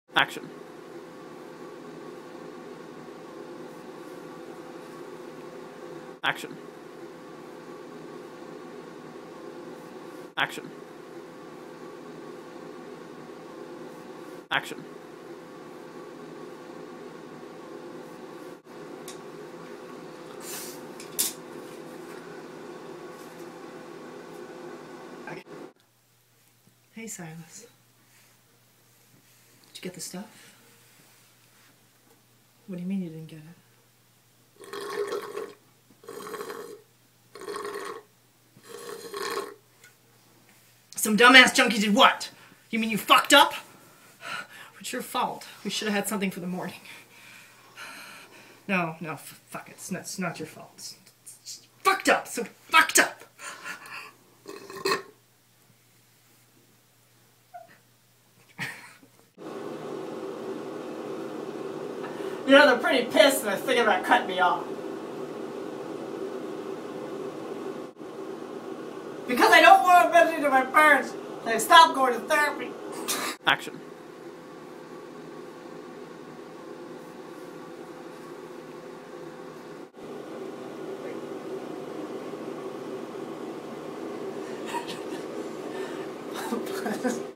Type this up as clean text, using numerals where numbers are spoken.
Action. Action. Action. Action. Hey, Silas. Did you get the stuff? What do you mean you didn't get it? Some dumbass junkie did what? You mean you fucked up? It's your fault. We should have had something for the morning. No, fuck it. It's not your fault. It's fucked up. So fucked up. You know, they're pretty pissed and they're thinking about cutting me off. Because I don't want to mention to my parents that I stopped going to therapy. Action.